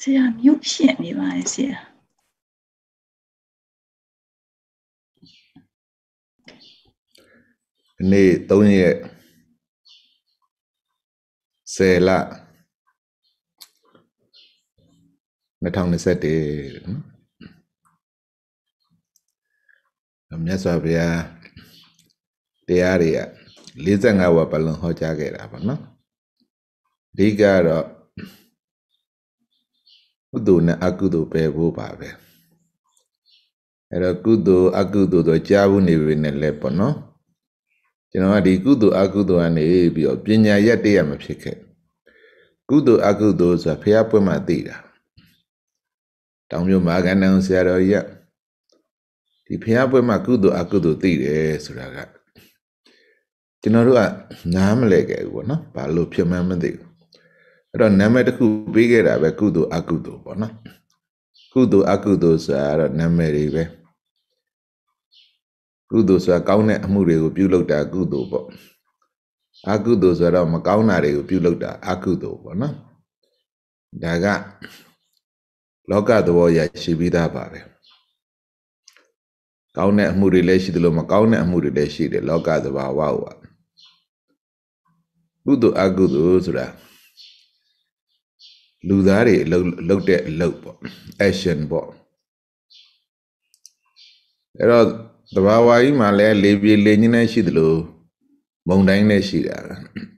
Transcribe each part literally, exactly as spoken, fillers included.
这样有显的吧一些。 你东西谁了？那趟你说的，我们说不呀？တရားတွေက၄၅ဝက်ပတ်လုံးဟောကြားခဲ့တာပေါ့နော်အဓိကတော့ကုသိုလ်နဲ့အကုသိုလ်ပဲဖို့ပါပဲအဲ့တော့ကုသိုလ်အကုသိုလ်တော့ကြားဘူးနေပြီနဲ့လဲပေါ့နော်ကျွန်တော်ကဒီကုသိုလ်အကုသိုလ်ကနေပြီးတော့ပညာရက်တရမဖြစ်ခဲ့ကုသိုလ်အကုသိုလ်ဆိုတာဖះပွင့်မှသိတာတောင်မြို့မှာကဏ္ဍန်ဆရာတော်ကြီးကဒီဖះပွင့်မှကုသိုလ်အကုသိုလ်သိတယ်ဆိုတာကကျွန်တော်တို့ကနားမလဲခဲ့ဘူးပေါ့နော်ဘာလို့ဖြစ်မှန်းမသိဘူးအဲ့တော့နာမည်တစ်ခုပေးခဲ့တာပဲကုသိုလ်အကုသိုလ်ပေါ့နော်ကုသိုလ်အကုသိုလ်ဆိုတာတော့နာမည်တွေပဲကုသိုလ်ဆိုတာကောင်းတဲ့အမှုတွေကိုပြုလုပ်တာကုသိုလ်ပေါ့အကုသိုလ်ဆိုတော့မကောင်းတာတွေကိုပြုလုပ်တာအကုသိုလ်ပေါ့နော်ဒါကလောကသဘောရရှိပြီးသားပါပဲကောင်းတဲ့အမှုတွေလည်းရှိတယ်လို့မကောင်းတဲ့အမှုတွေလည်းရှိတယ်လောကသဘာဝဝကုသိုလ်အကုသိုလ်ဆိုတာလူသားတွေလုပ်တဲ့အလုပ်ပေါ့ action ပေါ့အဲ့တော့သဘာဝကြီးမှာလည်းလေပြေလေညင်းနဲ့ရှိတယ်လို့မုန်တိုင်းနဲ့ရှိတာ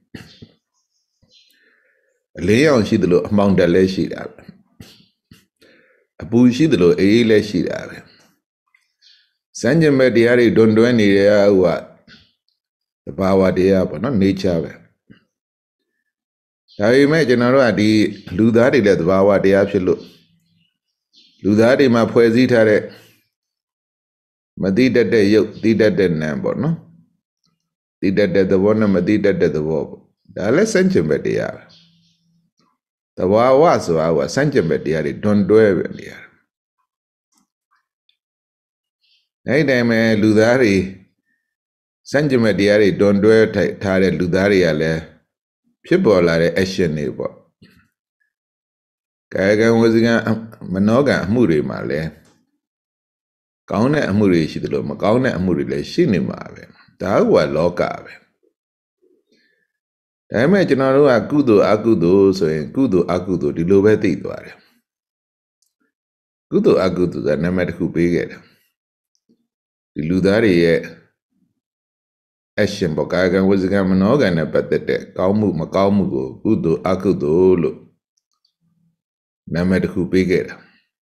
အလေးအောင်ရှိတယ်လို့အမှောင်တက်လည်းရှိတာပဲအပူရှိတယ်လို့အေးလည်းရှိတာပဲစံကျင်မဲ့တရားတွေတွန်တွဲနေတဲ့ဟိုကသဘာဝတရားပေါ့နော် nature ပဲဒါပေမဲ့ကျွန်တော်တို့ကဒီလူသားတွေလည်းသဘာဝတရားဖြစ်လို့လူသားတွေမှာဖွဲ့စည်းထားတဲ့မတိတတ်တဲ့ရုပ်တိတတ်တဲ့နာမ်ပေါ့နော်တိတတ်တဲ့သဘောနဲ့မတိတတ်တဲ့သဘောပေါ့ဒါလည်းစံကျင်မဲ့တရားပဲသဘာဝဆိုတာကစံကျင်မဲ့တရားတွေတွန်တွဲပဲနေရတယ်အဲ့ဒီမှာလူသားတွေစံကျင်မဲ့တရားတွေတွန်တွဲထားတဲ့လူသားတွေကလည်းဖြစ်ပေါ်လာတဲ့ action တွေပေါ့ကာယကံဝစီကံမနောကံအမှုတွေမှာလည်းကောင်းတဲ့အမှုတွေရှိတယ်လို့မကောင်းတဲ့အမှုတွေလည်းရှိနေမှာပဲဒါကလောကပဲဒါပေမဲ့ကျွန်တော်တို့ကကုသိုလ်အကုသိုလ်ဆိုရင်ကုသိုလ်အကုသိုလ်ဒီလိုပဲသိသွားတယ်ကုသိုလ်အကုသိုလ်ကနာမည်တစ်ခုပေးခဲ့တယ်ဒီလူသားတွေရဲ့ action ပေါ့ကာယကံဝစီကံမနောကံနဲ့ပတ်သက်တဲ့ကောင်းမှုမကောင်းမှုကိုကုသိုလ်အကုသိုလ်လို့နာမည်တစ်ခုပေးခဲ့တာ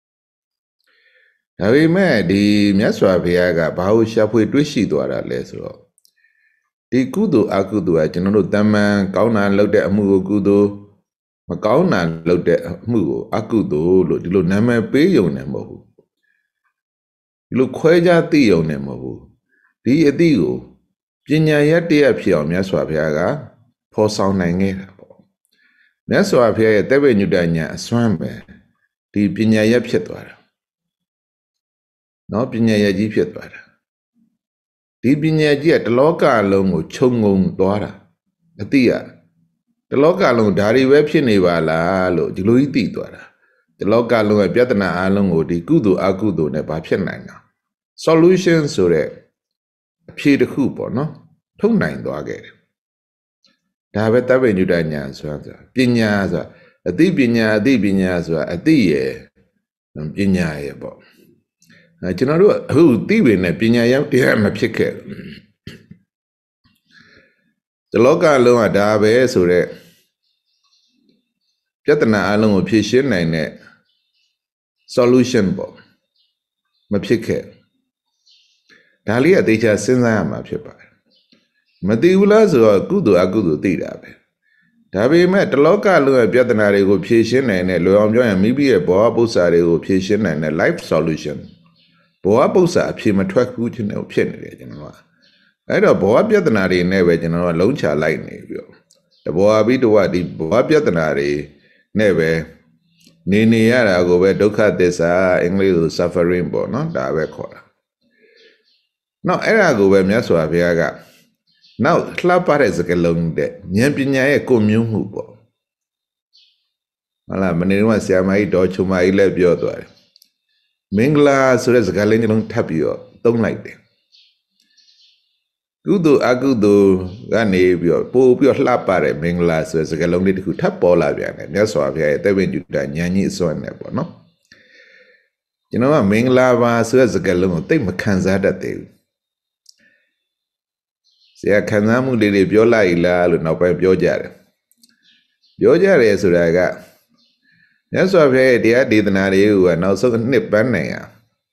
ဒါပေမဲ့ဒီမြတ်စွာဘုရားကဘာလို့ရှာဖွေတွေးရှိသွားတာလဲဆိုတော့ဒီကုသိုလ်အကုသိုလ်ကကျွန်တော်တို့တမန်ကောင်းတာလုပ်တဲ့အမှုကိုကုသိုလ်မကောင်းတာလုပ်တဲ့အမှုကိုအကုသိုလ်လို့ဒီလိုနာမည်ပေးယုံနေမဟုတ်ဘူးဒီလိုခွဲခြားသိယုံနေမဟုတ်ဘူးဒီအသည့်ကိုပညာရတရားဖြစ်အောင်မြတ်စွာဘုရားကဖော်ဆောင်နိုင်ခဲ့တာပေါ့မြတ်စွာဘုရားရဲ့တပည့်ညုတညာအစွမ်းပဲဒီပညာရဖြစ်သွားတာနော်ပညာရကြီးဖြစ်သွားတာဒီပညာကြီးကတလောကလုံးကိုခြုံငုံသွားတာအတိကတလောကလုံးဒါတွေပဲဖြစ်နေပါလားလို့ဒီလိုကြီးသိသွားတာတလောကလုံးရဲ့ပြဿနာအလုံးကိုဒီကုသိုလ်အကုသိုလ်နဲ့ဘာဖြစ်နိုင်တာ solution ဆိုတဲ့အဖြေတစ်ခုပေါ့နော်ထုတ်နိုင်သွားခဲ့တယ်ဒါပဲတပည့်ညုတညာဆိုတာပညာဆိုတာအသိပညာအသိပညာဆိုတာအသိရဲ့ပညာရဲ့ပေါ့အဲကျွန်တော်တို့အခုသိပေနဲ့ပညာရတရားမဖြစ်ခဲ့ဒီလောကလုံးကဒါပဲဆိုတဲ့ပြဿနာအလုံးကိုဖြေရှင်းနိုင်တဲ့ solution ပေါ့မဖြစ်ခဲ့ဒါလေးအသေးချာစဉ်းစားရမှာဖြစ်ပါတယ်မသိဘူးလားဆိုတော့ကုသိုလ်အကုသိုလ်သိတာပဲဒါပေမဲ့တလောကလုံးရဲ့ပြဿနာတွေကိုဖြေရှင်းနိုင်တဲ့လွယ်အောင်ပြောရင်မိမိရဲ့ဘဝပု္ပ္ပာတွေကိုဖြေရှင်းနိုင်တဲ့ life solution ဘဝပု္ပ္ပာအဖြေမထွက်ဘူးခြင်းနဲ့ဖြစ်နေတယ်ကျွန်တော်ကအဲ့တော့ဘဝပြဿနာတွေနဲ့ပဲကျွန်တော်ကလုံးချလိုက်နေပြီးတော့တဘဝပြီးတဘဝဒီဘဝပြဿနာတွေနဲ့ပဲနေနေရတာကိုပဲဒုက္ခသစ္စာအင်္ဂလိပ်လို suffering ပေါ့နော်ဒါပဲခေါ်တာနောက်အဲ့ဒါကိုပဲမြတ်စွာဘုရားကနောက်လှပတဲ့စကားလုံးတဲ့ဉာဏ်ပညာရဲ့ကိုမျိုးမှုပေါ့ Mala manirwa siamai do chumai le pyo twaတယ်မင်္ဂလာဆိုတဲ့စကားလေးမျိုးထပ်ပြီးတော့သုံးလိုက်တယ်ကုသိုလ်အကုသိုလ်ကနေပြီးတော့ပို့ပြီးတော့လှပတဲ့မင်္ဂလာဆိုတဲ့စကားလုံးလေးတစ်ခုထပ်ပေါ်လာပြန်တယ်မြတ်စွာဘုရားရဲ့တပည့်ကျူတာဉာဏ်ကြီးအစွမ်းနဲ့ပေါ့နော်ကျွန်တော်ကမင်္ဂလာပါဆိုတဲ့စကားလုံးကိုသိမခံစားတတ်သေးဘူးဆရာခံစားမှုလေးတွေပြောလိုက်လားလို့နောက်ပိုင်းပြောကြတယ်ပြောကြတယ်ဆိုတာကမြတ်စွာဘုရားရဲ့တရားဒေသနာတွေကနောက်ဆုံးနှစ်ပန်းနိုင်ရ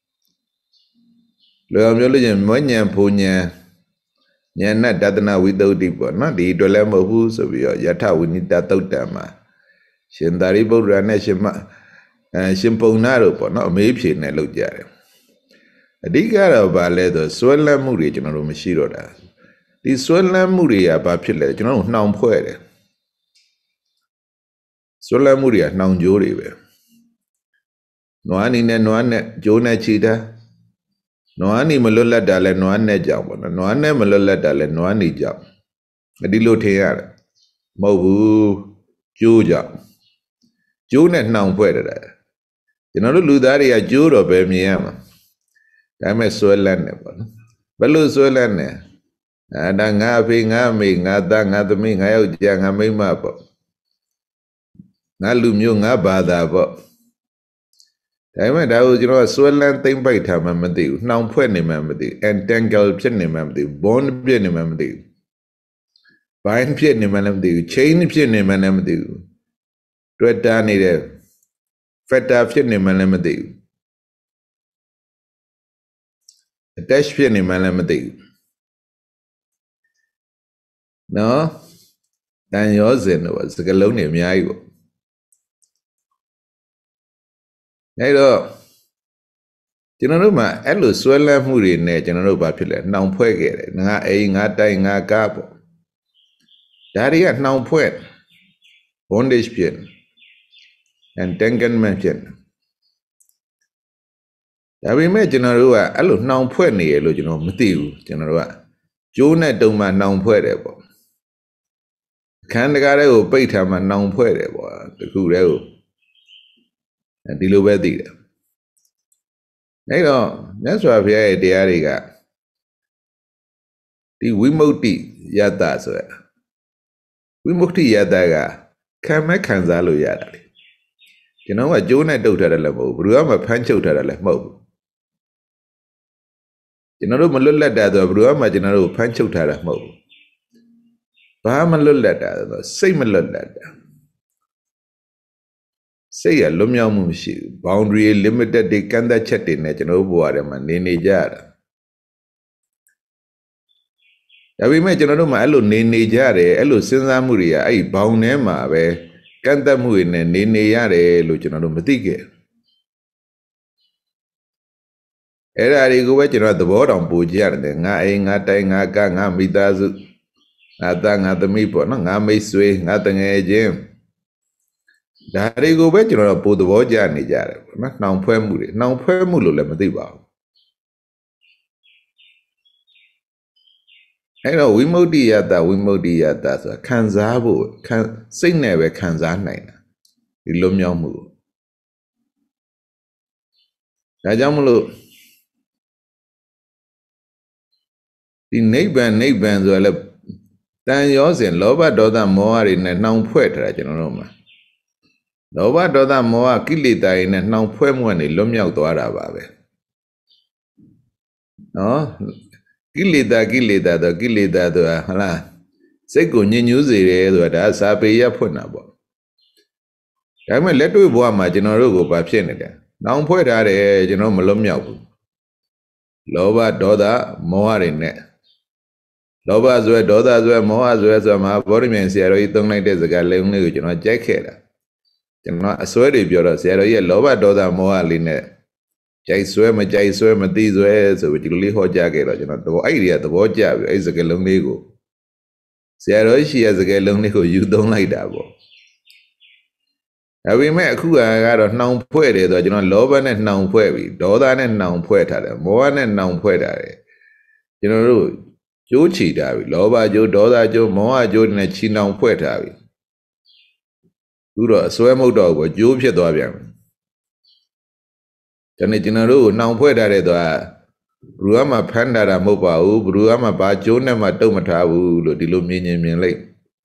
လောကမျိုးလို့ချင်းမွဉ္ဉံဖူဉ္ဉံဉာဏတတနာဝိတ္တုတိပေါ့နော်ဒီအတွက်လည်းမဟုတ်ဘူးဆိုပြီးတော့ယထဝိနိတသုတ်တံမှာရှင်သာရိပုတ္တရာနဲ့ရှင်မအဲရှင်ပုံနာတို့ပေါ့နော်အမေးဖြေနဲ့လုပ်ကြတယ်အဓိကတော့ဗာလဲဆိုစွဲလန်းမှုတွေကျွန်တော်တို့မရှိတော့တာဒီစွဲလန်းမှုတွေကဘာဖြစ်လဲကျွန်တော်တို့နှောင်ဖွဲ့တယ်စွဲလန်းမှုတွေကနှောင်ကြိုးတွေပဲနွားနီနဲ့နွားနဲ့ကြိုးနဲ့ချီတာနွားနီမလွတ်လပ်တာလဲနွားနဲ့ကြောက်ပေါ့နော်နွားနဲ့မလွတ်လပ်တာလဲနွားနီကြောက်ဒီလိုထင်ရတယ်မဟုတ်ဘူးကြိုးကြောက်ကြိုးနဲ့နှောင်ဖွဲ့တယ်ကျွန်တော်တို့လူသားတွေကကြိုးတော့ပဲမြင်ရမှာဒါပေမဲ့စွဲလန်းတယ်ပေါ့နော်ဘယ်လိုစွဲလန်းလဲအဲဒါငါအဖေငါအမေငါသားငါသမီးငါယောက်ျားငါမိန်းမပေါ့ငါလူမျိုးငါဘာသာပေါ့ဒါပေမဲ့ဒါကိုကျွန်တော်ကစွဲလန်းသိမ့်ပိုက်ထားမှမသိဘူးနှောင်ဖွဲ့နေမှမသိဘူး entangle ဖြစ်နေမှမသိဘူး bond ဖြစ်နေမှမသိဘူး bind ဖြစ်နေမှလည်းမသိဘူး chain ဖြစ်နေမှလည်းမသိဘူးတွေ့တာနေတဲ့ factor ဖြစ်နေမှလည်းမသိဘူး attach ဖြစ်နေမှလည်းမသိဘူးနော်တန်ရောစင်တော့စကလုံးတွေအများကြီးပေါ့အဲ့တော့ကျွန်တော်တို့မှာအဲ့လိုဆွဲလန်းမှုတွေနဲ့ကျွန်တော်တို့ဘာဖြစ်လဲနှောင်ဖွဲ့ခဲ့တယ်ငါအိမ်ငါတိုင်ငါကားပေါ့ဒါတွေကနှောင်ဖွဲ့ bondage ဖြစ် entanglement ဖြစ်ဒါပေမဲ့ကျွန်တော်တို့ကအဲ့လိုနှောင်ဖွဲ့နေရလို့ကျွန်တော်မသိဘူးကျွန်တော်တို့ကကျိုးနဲ့တုံမှနှောင်ဖွဲ့တယ်ပေါ့ခန္ဓာကားတွေကိုပိတ်ထားမှနှောင်ဖွဲ့တယ်ပေါ့တခုတည်းကိုဒီလိုပဲသိတယ်အဲ့တော့မြတ်စွာဘုရားရဲ့တရားတွေကဒီဝိမု ക്തി ယတ္တဆိုရယ်ဝိမု ക്തി ယတ္တကခံမဲ့ခံစားလို့ရတာလေကျွန်တော်ကကြိုးနဲ့တုတ်ထားတယ်လည်းမဟုတ်ဘူးဘယ်သူမှဖမ်းချုပ်ထားတယ်လည်းမဟုတ်ဘူးကျွန်တော်တို့မလွတ်လပ်တာဆိုဘယ်သူမှကျွန်တော်တို့ဖမ်းချုပ်ထားတာမဟုတ်ဘူးဘာမှလွတ်လပ်တာဆိုစိတ်မလွတ်လပ်တာစိတ်ရလွတ်မြောက်မှုမရှိဘူး boundary limited တွေကန့်သက်ချက်တွေနဲ့ကျွန်တော်တို့ဘဝထဲမှာနေနေကြရတာဒါပေမဲ့ကျွန်တော်တို့မှာအဲ့လိုနေနေကြတယ်အဲ့လိုစဉ်းစားမှုတွေကအဲ့ဒီဘောင်ထဲမှာပဲကန့်သက်မှုတွေနဲ့နေနေရတယ်လို့ကျွန်တော်တို့မသိခဲ့အဲ့ဒါတွေကိုပဲကျွန်တော်သဘောတောင်ပူကြရတယ်ငါအိမ်ငါတိုင်ငါကငါမိသားစုငါသားငါသမီးပေါ့နော်ငါမိတ်ဆွေငါတငယ်ချင်းဒါတွေကိုပဲကျွန်တော်တို့ပို့သဘောကျနေကြတယ်ပေါ့နော်နှောင်ဖွဲမှုတွေနှောင်ဖွဲမှုလို့လည်းမသိပါဘူးအဲ့တော့ဝိမု ക്തി ယတ္တဝိမု ക്തി ယတ္တဆိုတာခံစားဖို့ခံစိတ်နဲ့ပဲခံစားနိုင်တာဒီလွတ်မြောက်မှုဒါကြောင့်မလို့ဒီနိဗ္ဗာန်နိဗ္ဗာန်ဆိုတာလည်းတန်ရောစဉ်လောဘဒေါသမောဟတွေနဲ့နှောင်ဖွဲ့ထားတာကျွန်တော်တို့မှာလောဘဒေါသမောဟကိလေသာတွေနဲ့နှောင်ဖွဲ့မှုကနေလွတ်မြောက်သွားတာပါပဲနော်ကိလေသာကိလေသာတော့ကိလေသာဆိုတာဟလားစိတ်ကိုညစ်ညူးစေတယ်ဆိုတာဒါစာပေရဖွင့်တာပေါ့ဒါပေမဲ့လက်တွေ့ဘဝမှာကျွန်တော်တို့ကိုဘာဖြစ်နေတယ်နှောင်ဖွဲ့ထားတယ်ကျွန်တော်မလွတ်မြောက်ဘူးလောဘဒေါသမောဟတွေနဲ့လောဘဆိုရယ်ဒေါသဆိုရယ်မောဟဆိုရယ်ဆိုမှာဗောဓိမြိုင်ဆရာတော်ကြီးသုံးလိုက်တဲ့စကားလုံးလေးကိုကျွန်တော်ကြိုက်ခဲ့တာကျွန်တော်အစွဲတွေပြောတော့ဆရာတော်ကြီးရဲ့လောဘဒေါသမောဟလေးနဲ့ကြိုက်ဆွဲမကြိုက်ဆွဲမသိဆွဲဆိုပြီးဒီလိုလေးဟောကြားခဲ့တော့ကျွန်တော်တော့အဲ့ဒီကသဘောကျပြီအဲ့စကားလုံးလေးကိုဆရာတော်ရှိရဲ့စကားလုံးလေးကိုယူသုံးလိုက်တာပေါ့ဒါပေမဲ့အခုကတော့နှောင်ဖွဲ့တယ်ဆိုတော့ကျွန်တော်လောဘနဲ့နှောင်ဖွဲ့ပြီဒေါသနဲ့နှောင်ဖွဲ့ထားတယ်မောဟနဲ့နှောင်ဖွဲ့ထားတယ်ကျွန်တော်တို့ကြိုးချီထားပြီလောဘကြိုးဒေါသကြိုးမောဟကြိုးနဲ့ချီနှောင်ဖွဲ့ထားပြီသူတော့အစွဲမဟုတ်တော့ဘူးကျိုးဖြစ်သွားပြန်တယ်ကျွန်တော်ကျွန်တော်တို့နှောင်ဖွဲ့ထားတဲ့တော့ဘယ်သူမှဖမ်းတာတာမဟုတ်ပါဘူးဘယ်သူမှဘာကျိုးနဲ့မှတုတ်မထားဘူးလို့ဒီလိုမြင်မြင်မြင်လိုက်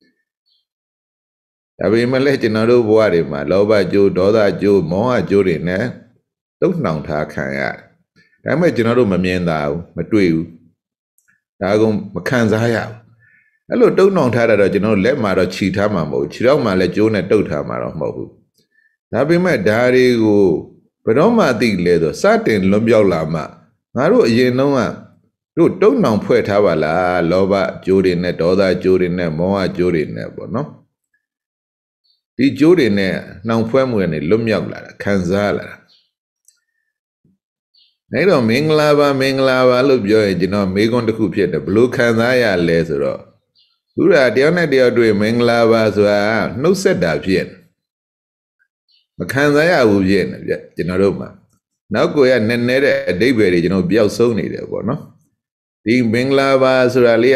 ဒါပေမဲ့လည်းကျွန်တော်တို့ဘဝတွေမှာလောဘကျိုးဒေါသကျိုးမောဟကျိုးတွေနဲ့တုတ်နှောင်ထားခံရတယ်ဒါပေမဲ့ကျွန်တော်တို့မမြင်တာဘူးမတွေ့ဘူးဒါကမခံစားရဘူးအဲ့လိုတုတ်နှောင်ထားတာတော့ကျွန်တော်တို့လက်မှာတော့ခြိထားမှာမဟုတ်ဘူးခြေထောက်မှာလည်းကျိုးနဲ့တုတ်ထားမှာတော့မဟုတ်ဘူးဒါပေမဲ့ဓာတွေကိုဘယ်တော့မှသိလဲဆိုစတင်လွန်ပြောက်လာမှငါတို့အရင်တုန်းကတို့တုတ်နှောင်ဖွဲ့ထားပါလားလောဘကျိုးတွေနဲ့ဒေါသကျိုးတွေနဲ့မောဟကျိုးတွေနဲ့ပေါ့နော်ဒီကျိုးတွေနဲ့နှောင်ဖွဲ့မှုတွေလွတ်မြောက်လာတာခံစားလာတာအဲ့တော့မင်္ဂလာပါမင်္ဂလာပါလို့ပြောရင်ကျွန်တော်မေးခွန်းတစ်ခုဖြစ်တယ်ဘလို့ခံစားရလဲဆိုတော့ဘုရားတယောက်နဲ့တယောက်တွေ့မင်္ဂလာပါဆိုတာနှုတ်ဆက်တာဖြစ်မခံစားရဘူးဖြစ်နေပြကျွန်တော်တို့မှာနောက်ကိုရနည်းနည်းတဲ့အဓိပ္ပာယ်တွေကျွန်တော်ပျောက်ဆုံးနေတယ်ပေါ့နော်ဒီမင်္ဂလာပါဆိုတာလေး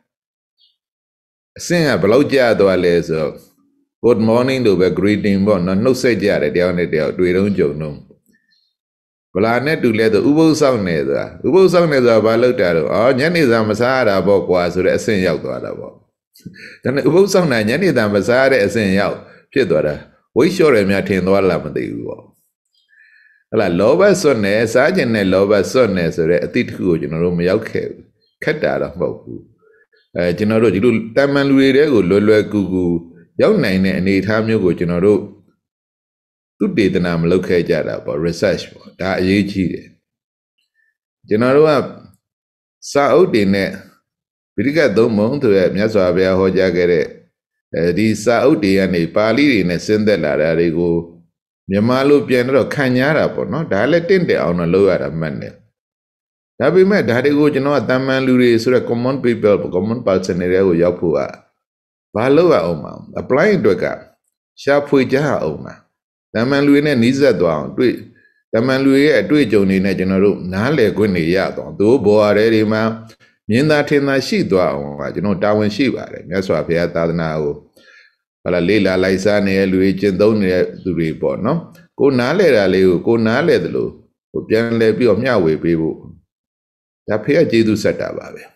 ကအဆင့်ကဘလောက်ကြာသွားလဲဆိုတော့ good morning လို့ပဲ greeting ပေါ့နော်နှုတ်ဆက်ကြတယ်တယောက်နဲ့တယောက်တွေ့တုံးကြုံတော့ဗလာနဲ့တူလဲဆိုဥပုသ်ဆောင်နေဆိုတာဥပုသ်ဆောင်နေဆိုတာဘာလုပ်တာတော့အော်ညနေစာမစားရတာပေါ့ကွာဆိုတဲ့အဆင့်ရောက်သွားတာပေါ့ဒါနဲ့ဥပုသ်ဆောင်တာညနေစာမစားရတဲ့အဆင့်ရောက်ဖြစ်သွားတာဝိတ်လျှော့တယ်များထင်သွားလားမသိဘူးပေါ့ဟလာလောဘစွတ်နေစားခြင်းနဲ့လောဘစွတ်နေဆိုတဲ့အတိတ်တစ်ခုကိုကျွန်တော်တို့မရောက်ခဲ့ဘူးခက်တာတော့မဟုတ်ဘူးအဲကျွန်တော်တို့ဒီလိုတမန်လူတွေတဲကိုလွယ်လွယ်ကူကူရောက်နိုင်တဲ့အနေအထားမျိုးကိုကျွန်တော်တို့သူတေသနာမလုပ်ခဲ့ကြတာပေါ့ research ပေါ့ဒါအရေးကြီးတယ်ကျွန်တော်တို့ကစာအုပ်တွေနဲ့ဗိဓိကသုံးပုံဆိုရမြတ်စွာဘုရားဟောကြားခဲ့တဲ့အဲဒီစာအုပ်တွေကနေပါဠိတွေနဲ့ဆင်းသက်လာတာတွေကိုမြန်မာလိုပြန်တော့ခံညားတာပေါ့နော်ဒါလည်းတင့်တယ်အောင်တော့လုပ်ရတာမှတ်တယ်ဒါပေမဲ့ဒါတွေကိုကျွန်တော်ကတမန်လူတွေဆိုရ common people common person တွေကိုရောက်ဖို့ကဘာလုပ်ရအောင်မလဲ apply အတွက်ကရှာဖွေကြအောင်မှာတမန်လူတွေနဲ့နှီးဆက်သွားအောင်တွေ့တမန်လူတွေရဲ့အတွေ့အကြုံတွေနဲ့ကျွန်တော်တို့နားလည်ခွင့်တွေရတော့သူဘော်ရဲတွေမှာမြင်သာထင်သာရှိသွားအောင်ကကျွန်တော်တာဝန်ရှိပါတယ်မြတ်စွာဘုရားသာသနာကိုဟလာလေးလာလိုက်စားနေတဲ့လူတွေကျင့်သုံးနေတဲ့သူတွေပေါ့နော်ကိုနားလဲတာလေးကိုကိုနားလဲတယ်လို့ဟိုပြန်လဲပြီးတော့မျှဝေပေးဖို့ဒါဖေကကျေးဇူးဆက်တာပါပဲ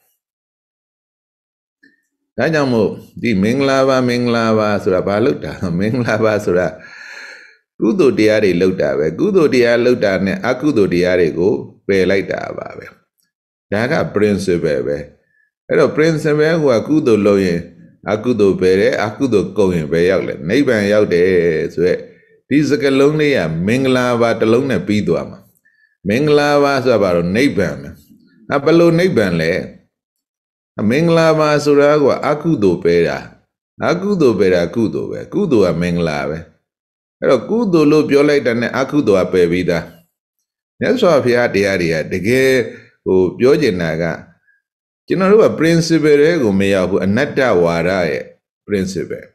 ဒါကြောင့်မို့ဒီမင်္ဂလာပါမင်္ဂလာပါဆိုတာဘာလို့တာမင်္ဂလာပါဆိုတာကုသိုလ်တရားတွေလောက်တာပဲကုသိုလ်တရားလောက်တာနဲ့အကုသိုလ်တရားတွေကိုပယ်လိုက်တာပါပဲဒါက principle ပဲအဲ့တော့ principle ကကုသိုလ်လုပ်ရင်အကုသိုလ်ပဲတယ်အကုသိုလ်ကုန်ရင်ပဲရောက်လဲနိဗ္ဗာန်ရောက်တယ်ဆိုရက်ဒီစကလုံးလေးကမင်္ဂလာပါတစ်လုံးနဲ့ပြီးသွားမှာမင်္ဂလာပါဆိုတာဘာလို့နိဗ္ဗာန်ပဲအဘလို့နိဗ္ဗာန်လဲမင်္ဂလာပါဆိုတာကအကုသိုလ်ပဲတာအကုသိုလ်ပဲတာကုသိုလ်ပဲကုသိုလ်ကမင်္ဂလာပဲအဲ့တော့ကုသိုလ်လို့ပြောလိုက်တဲ့နဲ့အကုသိုလ်ကပယ်ပြီးသားမြတ်စွာဘုရားတရားတွေကတကယ်ဟိုပြောချင်တာကကျွန်တော်တို့က principle တွေကိုမရောက်ဘူးအနတ္တဝါဒရဲ့ principle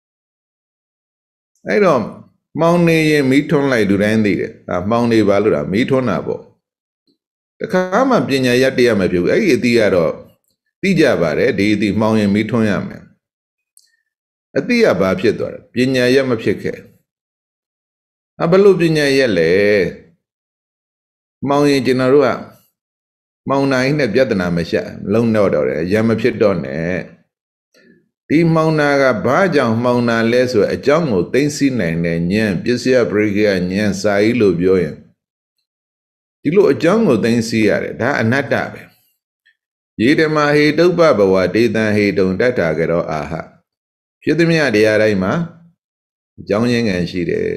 အဲ့တော့မှောင်နေရင်မီးထွန်းလိုက်လူတိုင်းသိတယ်အာမှောင်နေပါလို့တာမီးထွန်းတာပေါ့တခါမှပညာရက်တရားမဖြစ်ဘူးအဲ့ဒီအတိကတော့သိကြပါတယ်ဒီအတိမှောင်ရင်မီးထွန်းရမယ်အတိကဘာဖြစ်သွားတယ်ပညာရက်မဖြစ်ခဲ့အဘလို့ပညာရက်လဲမှောင်ရင်ကျွန်တော်တို့ကမှောင်နိုင်နဲ့ပြဿနာမရှာလုံးတော့တော့တယ်ရံမဖြစ်တော့နဲ့ဒီမှောင်နာကဘာကြောင့်မှောင်နာလဲဆိုအကြောင်းကိုသိသိနိုင်တဲ့ဉာဏ်ပစ္စယပရိက္ခဉာဏ်စာကြီးလို့ပြောရင်ဒီလိုအကြောင်းကိုသိသိရတယ်ဒါအနတ္တပဲယေဓမဟေတုပ္ပဘဝဒေတံဟေတုံတတ္ထာကရောအာဟဖြစ်သည်မြတ်တရားတိုင်းမှာအကြောင်းရင်းငံရှိတယ်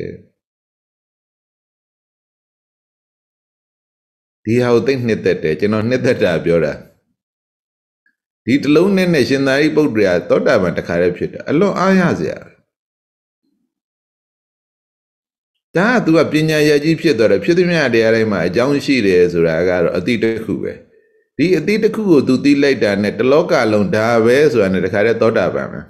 ဒီဟာကိုသိနှစ်သက်တယ်ကျွန်တော်နှစ်သက်တာပြောတာဒီတလုံးနဲ့နဲ့ရှင်သာရိပုတ္တရာသောတာပန်တခါတည်းဖြစ်တယ်အလွန်အားရစရာဒါကသူကပညာရကြီးဖြစ်သွားတယ်ဖြစ်သည်မြတ်တရားတိုင်းမှာအကြောင်းရှိတယ်ဆိုတာကတော့အတိတစ်ခုပဲဒီအတိတစ်ခုကိုသူသိလိုက်တာနဲ့တလောကလုံးဒါပဲဆိုတာနဲ့တခါတည်းသောတာပန်ပဲ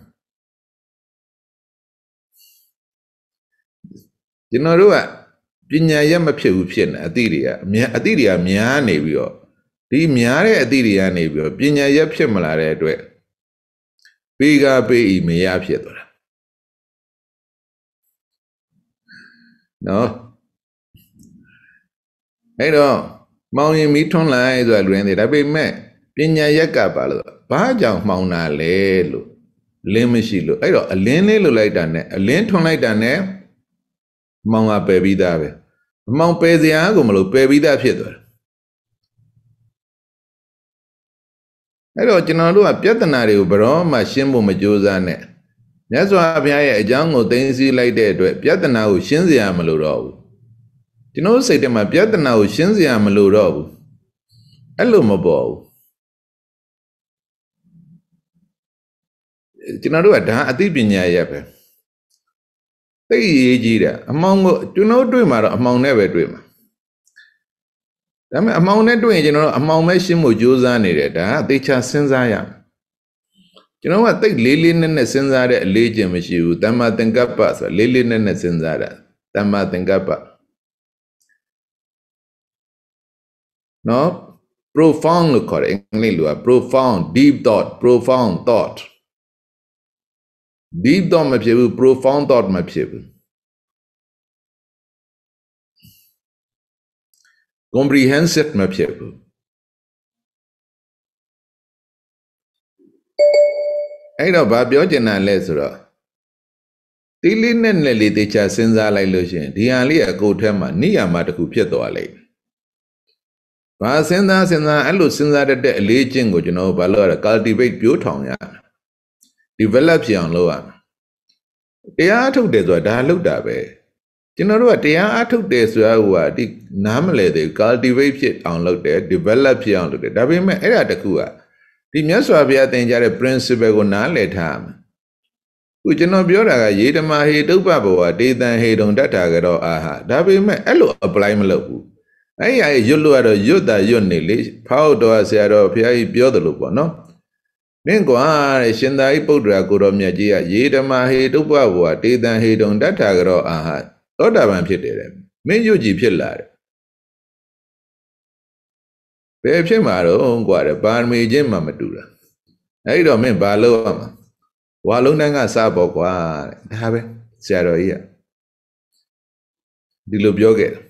ကျွန်တော်တို့ကပညာရက်မဖြစ်ဘူးဖြစ်နေအတိတွေကအများအတိတွေကများနေပြီးတော့ဒီများတဲ့အတိတွေကနေပြီးတော့ပညာရက်ဖြစ်မလာတဲ့အတွက်ပေးကားပေးဤမရဖြစ်သွားတာ no ấy đó mau như mỹ thôn lại rồi luyện thì đã bị mẹ bên nhà giác cả bà rồi bà chẳng mau nà lệ luôn lên mới xí luôn ấy đó lên lên luôn lại đàn này lên thôn lại đàn này mau à bè bị đa về mau bè gì à cũng mà luôn bè bị đa phiền rồi ấy đó chỉ nói là biết tên nào đều bảo mà xem bộ mà chú ra này nhớ cho bây giờ chẳng có tên gì lại để rồi biết tên nào xem gì à mà luôn rồi chỉ nói sẽ mà biết tên nào xem gì à mà luôn rồi ấy luôn mà bảo chỉ nói là đã ở bên nhà vậy cái gì gì đó mong chú nói đuôi mà mong này về đuôi mà đó mà mong này đuôi chỉ nói mong mấy xem một chú ra này đã tí cha sinh ra vậy chú nói là tí lý lý nên sinh ra đấy lý chỉ mới chịu tam ma tinh cấp pa lý lý nên sinh ra đấy tam ma tinh cấp pa nó profound lúc gọi English là profound deep thought profound thought deep thought mà chịu profound thought mà chịu comprehensive mà chịu ấy đó bà biểu trên này là rồi tí lý nên là lý tí cha sinh ra lại lưu trình thì anh lý ở câu thêm mà ní à mà được phiết tỏa lại bà sinh ra sinh ra anh lúc sinh ra để lý trình của chúng nó bà lo là cultivate biểu thòng ya develop dạng lo àတရားထုတ်တယ်ဆိုတာဒါလောက်တာပဲကျွန်တော်တို့ကတရားအထုတ်တယ်ဆိုတာကဒီနားမလဲသေး cultivate ဖြစ်အောင်လုပ်တယ် develop ဖြစ်အောင်လုပ်တယ်ဒါပေမဲ့အဲ့ဒါတခုကဒီမြတ်စွာဘုရားသင်ကြားတဲ့ principle ကိုနားလည်ထားမှာခုကျွန်တော်ပြောတာကယေဓမဟေတုပ္ပဘောဒေတံဟေတုံတတ္ထာကတော့အာဟာဒါပေမဲ့အဲ့လို apply မလုပ်ဘူးအဲ့ရရွတ်လို့ကတော့ရွတ်တာရွတ်နေလေဖောက်တော်ဆရာတော်ဘုရားကြီးပြောတယ်လို့ပေါ့နော်မင်းကွာတဲ့ရှင်သာရိပုတ္တရာကိုတော်မြတ်ကြီးကယေဓမဟေတုပ္ပဘောဒေတံဟေတုံတတ္ထာကတော့အာဟာသောတာပန်ဖြစ်တယ်တဲ့မင်းရွတ်ကြည့်ဖြစ်လာတယ်ဘယ်ဖြစ်မှာတော့ကွာတဲ့ပါရမီချင်းမှမတူတာအဲ့တော့မင်းဘာလုပ်ရမှာဝါလုံးတန်းကစားပေါ့ကွာတဲ့ဒါပဲဆရာတော်ကြီးကဒီလိုပြောခဲ့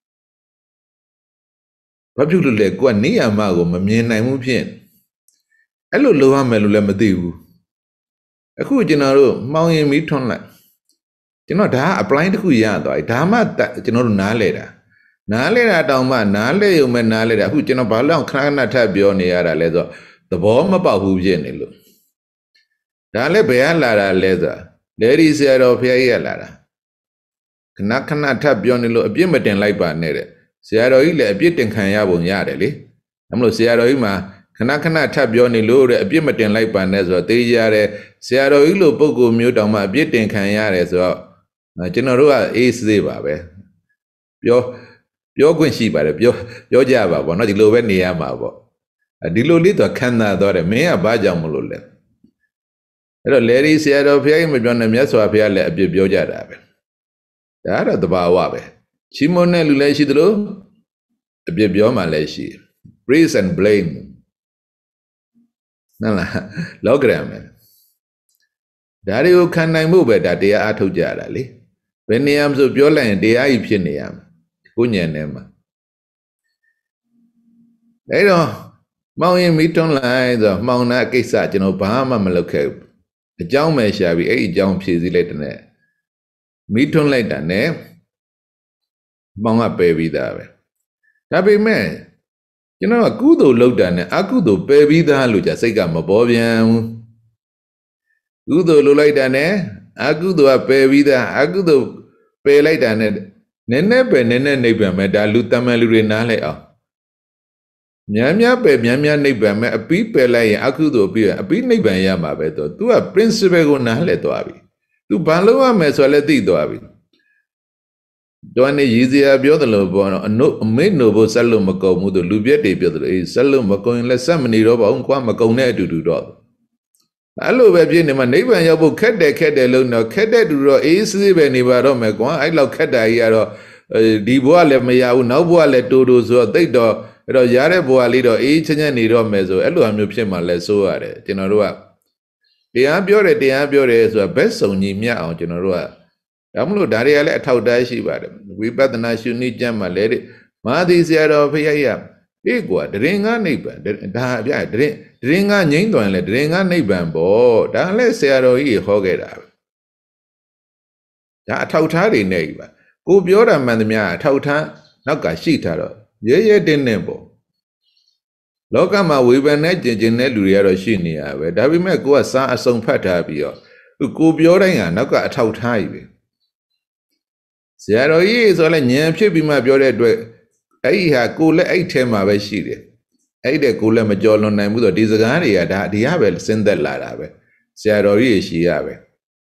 ဘာဖြစ်လို့လဲကိုကနေရမကိုမမြင်နိုင်ဘူးဖြစ်အဲ့လိုလုပ်ရမယ်လို့လည်းမသိဘူးအခုကျွန်တော်တို့မှောင်ရင်မီးထွန်းလိုက်ကျွန်တော်ဒါက apply တစ်ခုရသွားပြီဒါမှကျွန်တော်တို့နားလဲတာနားလဲတာတောင်မှနားလဲရုံပဲနားလဲတာအခုကျွန်တော်ဘာလို့ခဏခဏထပ်ပြောနေရတာလဲဆိုတော့သဘောမပေါက်ဘူးဖြစ်နေလို့ဒါလည်းဘယ်ကလာတာလဲဆိုတာလေဒီဆရာတော်ဖျားကြီးကလာတာခဏခဏထပ်ပြောနေလို့အပြစ်မတင်လိုက်ပါနဲ့တဲ့ဆရာတော်ကြီးလည်းအပြစ်တင်ခံရပုံရတယ်လေဒါမလို့ဆရာတော်ကြီးမှာခဏခဏထပ်ပြောနေလို့တဲ့အပြစ်မတင်လိုက်ပါနဲ့ဆိုတော့သိရတယ်ဆရာတော်ကြီးလိုပုဂ္ဂိုလ်မျိုးတောင်မှအပြစ်တင်ခံရတယ်ဆိုတော့ကျွန်တော်တို့ကအေးစေးပါပဲပြောပြောခွင့်ရှိပါတယ်ပြောပြောကြပါပေါ့နော်ဒီလိုပဲနေရမှာပေါ့ဒီလိုလေးတော့ခံစားတော့တယ်မင်းကဘာကြောင့်မလို့လဲအဲ့တော့လေဒီဆရာတော်ဘုရားကြီးမပြောနဲ့မြတ်စွာဘုရားလည်းအပြစ်ပြောကြတာပဲဒါကတော့တဘာဝပဲချီးမွမ်းတဲ့လူလည်းရှိသလိုအပြစ်ပြောမှလည်းရှိ praise and blame နော်လားလောကရမ်းပဲဒါတွေကိုခံနိုင်မှုပဲဒါတရားအထုတ်ကြတာလေဘယ်နေရာမှဆိုပြောလိုက်ရင်တရားကြီးဖြစ်နေရမှာကိုညံနေမှာအဲ့တော့မောင်ရင်မီးတွန်းလိုက်ဆိုမှောင်နာကိစ္စကျွန်တော်ဘာမှမလုပ်ခဲ့ဘူးအကြောင်းပဲရှာပြီးအဲ့ဒီအကြောင်းဖြည့်စည်းလိုက်တဲ့နဲ့မီးထွန်းလိုက်တာနဲ့မောင်ကပယ်ပြီးသားပဲဒါပေမဲ့ကျွန်တော်ကကုသိုလ်လုပ်တာနဲ့အကုသိုလ်ပယ်ပြီးသားလို့じゃစိတ်ကမပေါ်ပြန်ဘူးကုသိုလ်လုပ်လိုက်တာနဲ့အကုသိုလ်ကပယ်ပြီးသားအကုသိုလ်ပယ်လိုက်တာနဲ့နည်းနည်းပဲနည်းနည်းနှိပ်ပြန်မယ်ဒါလူတမန်လူတွေနားလိုက်အောင်များများပဲများများနှိပ်ပြန်မယ်အပီးပယ်လိုက်ရင်အကုသိုလ်ပြီးအပီးနှိပ်ပြန်ရမှာပဲတော့ तू က principle ကိုနားလည်သွားပြီ तू ဘာလုပ်ရမယ်ဆိုလည်းသိသွားပြီတော့နေရည်စရာပြောတယ်လို့ပေါ့နော်အနုအမေနိုဖို့ဆက်လို့မကုန်ဘူးသူလူပြက်တွေပြောတယ်လို့အေးဆက်လို့မကုန်ရင်လည်းဆက်မနေတော့ပါဘူးကွာမကုန်တဲ့အတူတူတော့အဲ့လိုပဲဖြစ်နေမှာနိဗ္ဗာန်ရောက်ဖို့ခက်တယ်ခက်တယ်လို့တော့ခက်တဲ့တူတော့အေးစေးပဲနေပါတော့မယ်ကွာအဲ့လောက်ခက်တာကြီးကတော့ဒီဘဝလည်းမရဘူးနောက်ဘဝလည်းတူတူဆိုတော့တိတ်တော့အဲ့တော့ရတဲ့ဘဝလေးတော့အေးချမ်းချမ်းနေတော့မယ်ဆိုအဲ့လိုအမျိုးဖြစ်မှလည်းစိုးရတယ်ကျွန်တော်တို့ကတရားပြောတယ်တရားပြောတယ်ဆိုတာဘက်စုံညီမျှအောင်ကျွန်တော်တို့ကဒါမလို့ဒါတွေကလည်းအထောက်အထားရှိပါတယ်ဝိပဿနာရှုနည်းကျမ်းမှာလည်းမဟာသီဆရာတော်ဖျက်ရအေးကွာတရင်ကနိဗ္ဗာန်ဒါပြတရင်တရင်ကငြိမ့်သွားရင်လည်းတရင်ကနိဗ္ဗာန်ပေါ့ဒါလည်းဆရာတော်ကြီးဟောခဲ့တာပဲဒါအထောက်ထားတွေနဲ့ကြီးပါကိုပြောတာမှန်သမျှအထောက်ထားနောက်ကရှိထားတော့ရဲရဲတင်းတင်းပေါ့လောကမှာဝေဖန်နဲ့ကျင်ကျင်တဲ့လူတွေကတော့ရှိနေရပဲဒါပေမဲ့ကိုကစားအစုံဖတ်ထားပြီးတော့ကိုပြောတိုင်းကနောက်ကအထောက်ထားကြီးပဲဆရာတော်ကြီးဆိုလည်းဉာဏ်ဖြစ်ပြီးမှပြောတဲ့အတွက်အဲ့ဒီဟာကိုလည်းအဲ့ထဲမှာပဲရှိတယ်အဲ့တဲ့ကိုလည်းမကြော်လွန်နိုင်ဘူးဆိုတော့ဒီစကားတွေကဒါဒီရပဲစဉ်းသက်လာတာပဲဆရာတော်ကြီးရှိရပဲ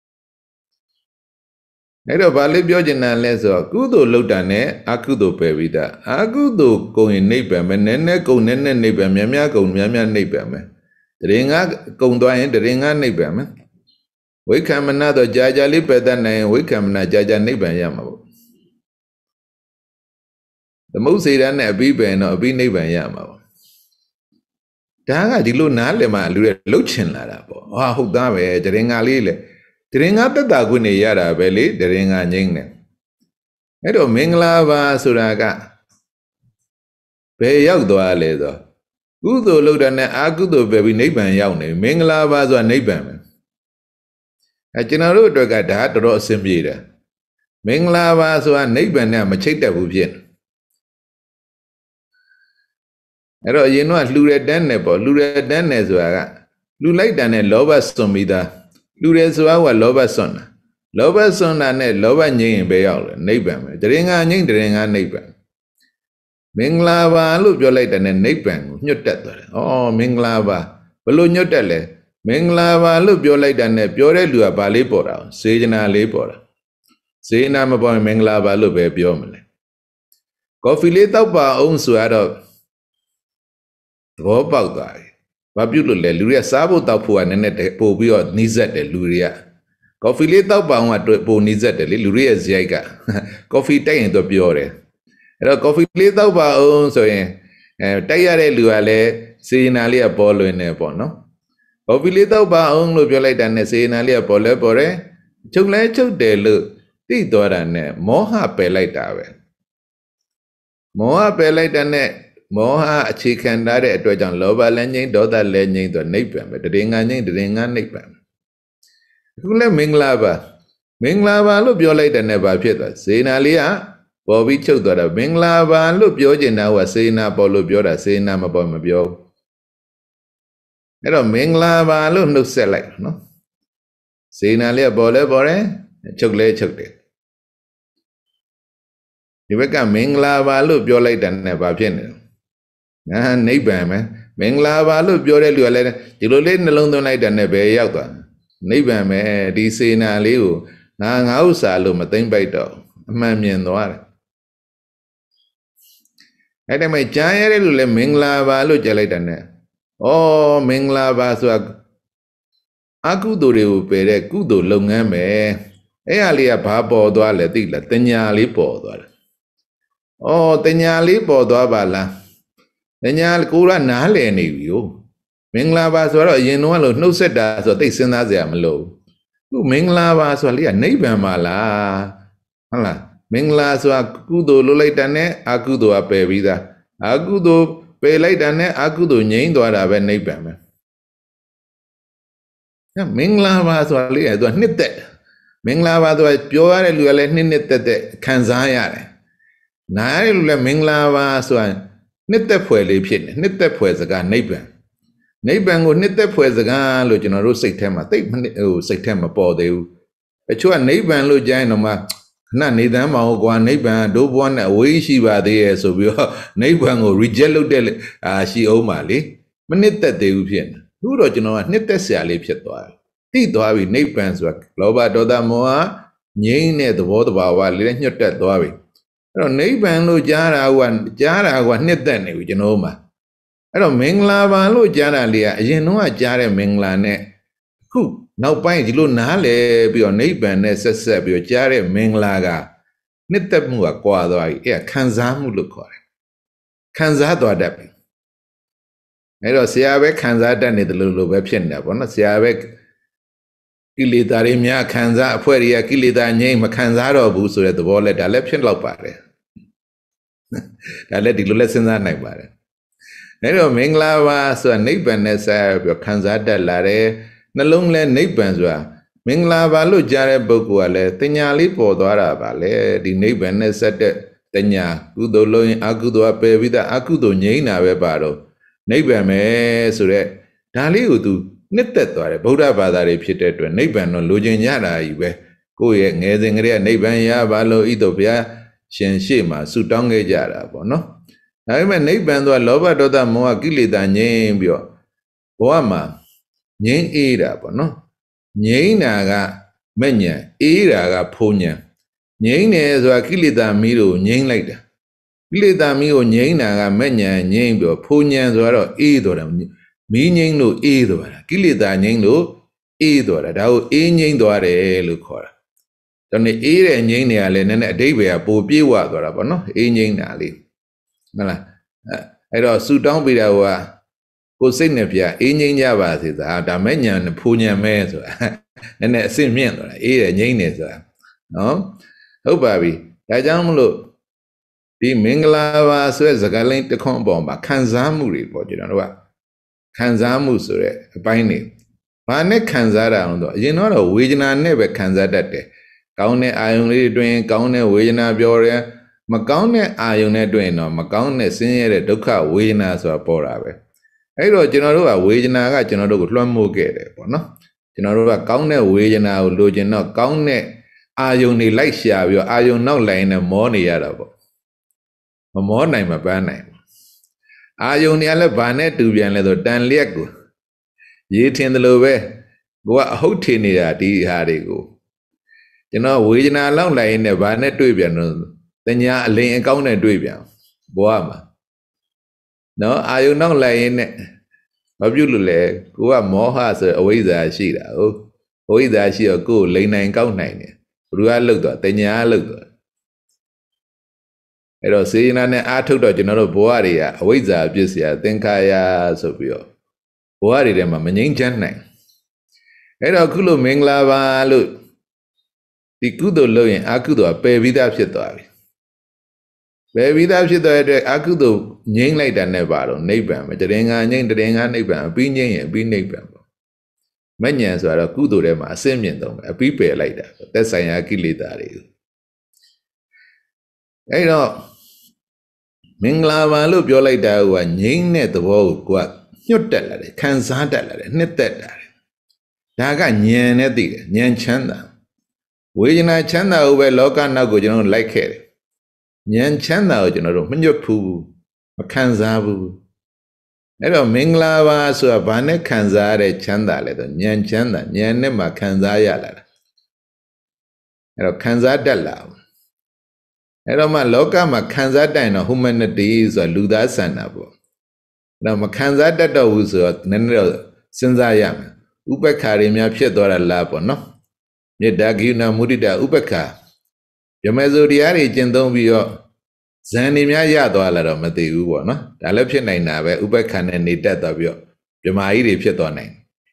အဲ့တော့ဗာလေးပြောချင်တာလဲဆိုတော့ကုသိုလ်လုပ်တာနဲ့အကုသိုလ်ပယ်ပြီးသားအကုသိုလ်ကုန်ရင်နိဗ္ဗာန်ပဲနည်းနည်းကုန်နည်းနည်းနိဗ္ဗာန်များများကုန်များများနိဗ္ဗာန်ပဲတရင်ကကုန်သွားရင်တရင်ကနိဗ္ဗာန်ပဲဝိက္ခမနတော့ကြာကြာလေးပယ်တတ်နိုင်ဝိက္ခမနကြာကြာနိဗ္ဗာန်ရမှာပေါ့သမုတ်စေတနဲ့အပြီးပယ်တော့အပြီးနိဗ္ဗာန်ရမှာပေါ့ဒါကဒီလိုနားလည်မှလူတွေလှုပ်ချင်လာတာပေါ့ဟာဟုတ်သားပဲတရင်ကလေးလေတရင်ကတက်တာခွင့်နေရတာပဲလေတရင်ကငိမ့်တယ်အဲ့တော့မင်္ဂလာပါဆိုတာကဘယ်ရောက်သွားလဲဆိုကုသိုလ်လုပ်တာနဲ့အကုသိုလ်ပဲပြီးနိဗ္ဗာန်ရောက်နေမင်္ဂလာပါဆိုတာနိဗ္ဗာန်ပဲအဲကျွန်တော်တို့အတွက်ကဒါတော်တော်အဆင်ပြေတယ်မင်္ဂလာပါဆိုတာနိဗ္ဗာန်နဲ့မချိတ်တတ်ဘူးဖြစ်အဲ့တော့အရင်တော့လှူရတန်းနဲ့ပေါ့လှူရတန်းနဲ့ဆိုတာကလှူလိုက်တာနဲ့လောဘစွန့်ပြီးသားလှူတယ်ဆိုတာကလောဘစွန့်တာလောဘစွန့်တာနဲ့လောဘငြိမ်းရင်ပဲရောက်တယ်နိဗ္ဗာန်ပဲတရင်ကငြိမ်းတရင်ကနိဗ္ဗာန်မင်္ဂလာပါလို့ပြောလိုက်တဲ့နဲ့နိဗ္ဗာန်ကိုညွတ်တက်သွားတယ်ဩမင်္ဂလာပါဘလို့ညွတ်တက်လဲမင်္ဂလာပါလို့ပြောလိုက်တဲ့နဲ့ပြောတဲ့လူကဘာလေးပေါ်တာစေချနာလေးပေါ်တာစေနာမပေါ်ရင်မင်္ဂလာပါလို့ပဲပြောမလဲကော်ဖီလေးတောက်ပါအောင်ဆိုတော့သဘောပေါက်သွားပြီဘာပြုလို့လဲလူတွေကစားဖို့တောက်ဖို့ကနည်းနည်းပို့ပြီးတော့နီးစက်တယ်လူတွေကကော်ဖီလေးတောက်ပါအောင်ကပိုနီးစက်တယ်လေလူတွေရဲ့ဇယိုက်ကကော်ဖီတိုက်ရင်တော့ပြောတယ်အဲ့တော့ကော်ဖီလေးတောက်ပါအောင်ဆိုရင်အဲတိုက်ရတဲ့လူကလည်းစေနာလေးကပေါ်လွင်နေပေါ့နော်ကော်ဖီလေးတောက်ပါအောင်လို့ပြောလိုက်တာနဲ့စေနာလေးကပေါ်လဲပေါ်တယ်ချုပ်လဲချုပ်တယ်လို့သိသွားတာနဲ့မောဟပယ်လိုက်တာပဲမောဟပယ်လိုက်တဲ့နဲ့မောဟအခြေခံထားတဲ့အတွက်ကြောင့်လောဘလည်းငြိမ့်ဒေါသလည်းငြိမ့်တော့နိဗ္ဗာန်ပဲတရင်ငါငြိမ့်တရင်ငါနိဗ္ဗာန်အခုလည်းမင်္ဂလာပါမင်္ဂလာပါလို့ပြောလိုက်တဲ့နဲ့ဘာဖြစ်သွားစေနာလေးကပေါ်ပြီးချုပ်သွားတာမင်္ဂလာပါလို့ပြောချင်တာကစေနာပေါ်လို့ပြောတာစေနာမပေါ်မပြောအဲ့တော့မင်္ဂလာပါလို့နှုတ်ဆက်လိုက်နော်စေနာလေးကပေါ်လဲပေါ်တယ်ချုပ်လဲချုပ်တယ်ဒီဘက်ကမင်္ဂလာပါလို့ပြောလိုက်တဲ့နဲ့ဘာဖြစ်နေလဲငါနိဗ္ဗာန်ပဲမင်္ဂလာပါလို့ပြောတဲ့လူကလည်းဒီလိုလေးနှလုံးသွင်းလိုက်တဲ့နဲ့ပဲရောက်သွားနိဗ္ဗာန်ပဲဒီစေနာလေးကိုငါငါဥစ္စာလို့မသိမ့်ပိုက်တော့အမှန်မြင်သွားတယ်အဲ့ဒါမှကြားရတဲ့လူလည်းမင်္ဂလာပါလို့ကြားလိုက်တဲ့နဲ့ဩမင်္ဂလာပါဆိုတာအကုသိုလ်တွေကိုပယ်တဲ့ကုသိုလ်လုပ်ငန်းပဲအဲ့ဟာလေးကဘာပေါ်သွားလဲသိလားတညာလေးပေါ်သွားတယ်ဩတညာလေးပေါ်သွားပါလားတညာကိုကနားလည်နေပြီ哦မင်္ဂလာပါဆိုတော့အရင်တော့လို့နှုတ်ဆက်တာဆိုတော့သိစဉ်းစားစရာမလိုဘူးခုမင်္ဂလာပါဆိုတာလေးကနိဗ္ဗာန်ပါလားဟုတ်လားမင်္ဂလာဆိုတာကုသိုလ်လုပ်လိုက်တာနဲ့အကုသိုလ်ကပယ်ပြီးသားအကုသိုလ်ပယ်လိုက်တာနဲ့အကုသိုလ်ငြိမ်းသွားတာပဲနိဗ္ဗာန်ပဲမင်္ဂလာပါဆိုတာလေးကသူကနှစ်သက်မင်္ဂလာပါသူကပြောရတဲ့လူကလည်းနှစ်နှစ်သက်သက်ခံစားရတယ်နားရတဲ့လူလည်းမင်္ဂလာပါဆိုတာနှစ်သက်ဖွယ်လေးဖြစ်နေနှစ်သက်ဖွယ်စကားနိဗ္ဗာန်နိဗ္ဗာန်ကိုနှစ်သက်ဖွယ်စကားလို့ကျွန်တော်တို့စိတ်ထဲမှာသိဟိုစိတ်ထဲမှာပေါ်သေးဘူးအချို့ကနိဗ္ဗာန်လို့ကြားရင်တော့မှခဏနေသမ်းမအောင်ကွာနိဗ္ဗာန်ဒုဘဝနဲ့အဝေးရှိပါသေးရဲ့ဆိုပြီးတော့နိဗ္ဗာန်ကို reject လုပ်တဲ့အာရှိအောင်ပါလေမနှစ်သက်သေးဘူးဖြစ်နေအခုတော့ကျွန်တော်ကနှစ်သက်စရာလေးဖြစ်သွားတယ်သိသွားပြီနိဗ္ဗာန်ဆိုတာလောဘဒေါသမောဟငြိမ်းတဲ့သဘောတဘာဝလေးညှတ်တက်သွားပြီအဲ့တော့နိဗ္ဗာန်လို့ကြားတာကကြားတာကနှစ်သက်နေပြီကျွန်တော်မှာအဲ့တော့မင်္ဂလာပါလို့ကြားတာလေးကအရင်တော့ကြားတဲ့မင်္ဂလာနဲ့အခုနောက်ပိုင်းဒီလိုနားလဲပြီးတော့နိဗ္ဗာန်နဲ့ဆက်ဆက်ပြီးတော့ကြားတဲ့မင်္ဂလာကနှစ်သက်မှုကကွာသွားပြီအဲ့ဒါခံစားမှုလို့ခေါ်တယ်ခံစားသွားတတ်ပြီအဲ့တော့ဆရာပဲခံစားတတ်နေတယ်လို့လို့ပဲဖြစ်နေတာပေါ့နော်ဆရာပဲ Kilitari mia kanza fueria kilita nye makanzaro bu so the ball at election law pare. Let the lesson that night pare. Nero mingla wa so neighbor sa kanza da lare na long le neighbor so mingla ba lo jare boku le tinya li po twara ba le di neighbor ne set de tinya kudo lo yin akudo pe vida akudo nyeina be ba do neighbor me so de da li ko tu nit tet tware Buddha baada de phit de atwat neighbor no lo chin nya da yi be ko ye ngel sin kare neighbor ya ba lo I to bya shin shi ma su taung ge ja da po no. ဒါပေမဲ့နိဗ္ဗာန်ဆိုတာလောဘဒေါသမောဟကိလေသာငြိမ်းပြီးတော့ဘဝမှာငြိမ်းအေးတာပေါ့နော်ငြိမ်းတာကမဲ့ညာအေးတာကဖုံညာငြိမ်းတယ်ဆိုတာကိလေသာမီးကိုငြိမ်းလိုက်တာကိလေသာမီးကိုငြိမ်းတာကမဲ့ညာငြိမ်းပြီးတော့ဖုံညာဆိုတော့အေးတော့တယ်မီးငြိမ်းလို့အေးသွားတာကိလေသာငြိမ်းလို့အေးသွားတာဒါကိုအေးငြိမ်းသွားတယ်လို့ခေါ်တာဒါနဲ့အေးတဲ့ငြိမ်းတွေကလည်းနည်းနည်းအတိတ်ပဲပိုပြေဝသွားတာပေါ့နော်အေးငြိမ်းတာလေးဟုတ်လားအဲ့တော့ဆူတောင်းပေးတာကကိုစိတ်နဲ့ပြအေးငြိမ်းကြပါစေသာဒါမဲ့ညာဖူညာမဲဆိုတာနည်းနည်းအစ်စ်မြင့်သွားတာအေးတယ်ငြိမ်းတယ်ဆိုတာနော်ဟုတ်ပါပြီဒါကြောင့်မလို့ဒီမင်္ဂလာပါဆိုတဲ့စကားလိန်တစ်ခွန်းအပေါ်မှာခံစားမှုတွေပေါ့ကျွန်တော်တို့ကခံစားမှုဆိုတဲ့အပိုင်းတွေဘာနဲ့ခံစားတာအောင်တော့အရင်တော့ဝေဒနာနဲ့ပဲခံစားတတ်တယ်ကောင်းတဲ့အာယုံလေးတွင်ကောင်းတဲ့ဝေဒနာပြောတယ်မကောင်းတဲ့အာယုံနဲ့တွေ့ရင်တော့မကောင်းတဲ့ဆင်းရဲတဲ့ဒုက္ခဝေဒနာဆိုတာပေါ်တာပဲအဲ့တော့ကျွန်တော်တို့ကဝေဒနာကကျွန်တော်တို့ကိုလွှမ်းမိုးခဲ့တယ်ပေါ့နော်ကျွန်တော်တို့ကကောင်းတဲ့ဝေဒနာကိုလိုချင်တော့ကောင်းတဲ့အာယုံတွေလိုက်ရှာပြီးတော့အာယုံနောက်လိုက်နေမောနေရတာပေါ့မမောနိုင်မပန်းနိုင်အာယုံတွေကလည်းဘာနဲ့တူပြန်လဲဆိုတန်လျက်ကိုရေးထင်တယ်လို့ပဲကိုကအဟုတ်ထင်နေတာဒီဟာတွေကိုကျွန်တော်ဝေဒနာလောက်လိုက်ရင်လည်းဘာနဲ့တွေ့ပြန်တော့တညာအလင်းအကောင်းနဲ့တွေ့ပြန်ဘဝမှာနော်အာယုံနောက်လိုက်ရင်နဲ့မပြုတ်လို့လေကိုကမောဟဆိုအဝိဇ္ဇာရှိတာဟုတ်အဝိဇ္ဇာရှိတော့ကိုယ်လိန်နိုင်ကောက်နိုင်တယ်ဘုရားလှုပ်တော့တညာလှုပ်တော့အဲ့တော့စေရနာနဲ့အာထုတ်တော့ကျွန်တော်တို့ဘဝတွေကအဝိဇ္ဇာပြစ်เสียသင်္ခါရဆိုပြီးတော့ဘဝတွေထဲမှာမငြိမ်းချမ်းနိုင်အဲ့တော့ခုလိုမင်္ဂလာပါလို့ဒီကုသိုလ်လုပ်ရင်အကုသိုလ်ကပယ်ပြီးသားဖြစ်သွားပြီပယ်ပြီးသားဖြစ်သွားတဲ့အတွက်အကုသိုလ်ငြိမ်းလိုက်တာနဲ့ပါတော့နိဗ္ဗာန်ပဲတရင်ငါငြိမ်းတရင်ငါနိဗ္ဗာန်အပြီးငြိမ်းရင်အပြီးနိဗ္ဗာန်ပေါ့မဉ္ဇဉ်ဆိုတော့ကုသိုလ်ထဲမှာအစင်းမြင့်တော့အပြီးပယ်လိုက်တာသက်ဆိုင်ရာကိလေသာတွေကိုအဲ့တော့မင်္ဂလာပါလို့ပြောလိုက်တာကငြိမ်းတဲ့သဘောကိုကညှွတ်တက်လာတယ်ခံစားတက်လာတယ်နှစ်သက်တာတယ်ဒါကဉာဏ်နဲ့သိတယ်ဉာဏ်ချမ်းသာဝေဒနာချမ်းသာကိုပဲလောကနောက်ကိုကျွန်တော်လိုက်ခဲ့တယ်ဉာဏ်ချမ်းသာကိုကျွန်တော်တို့မညှွတ်ဘူးမခံစားဘူးအဲ့တော့မင်္ဂလာပါဆိုတာဘာနဲ့ခံစားရတဲ့ချမ်းသာလဲဆိုဉာဏ်ချမ်းသာဉာဏ်နဲ့မှခံစားရလာတာအဲ့တော့ခံစားတတ်လာအဲ့တော့မှလောကမှာခံစားတတ်ရင်တော့ humanity ဆိုတာလူသားဆန္ဒပေါ့အဲ့တော့မခံစားတတ်တော့ဘူးဆိုတော့နည်းနည်းတော့စဉ်းစားရမယ်ဥပ္ပခါတွေများဖြစ်သွားတာလားပေါ့နော်မေတ္တာကရုဏာမုဒိတာဥပ္ပခါဗြဟ္မစိုးတရားတွေကျင့်သုံးပြီးတော့ဇန်နေများရသွားလာတော့မသိဘူးပေါ့နော်ဒါလည်းဖြစ်နိုင်တာပဲဥပ္ပခါနဲ့နေတတ်သွားပြီးတော့ဗြဟ္မာကြီးတွေဖြစ်သွားနိုင်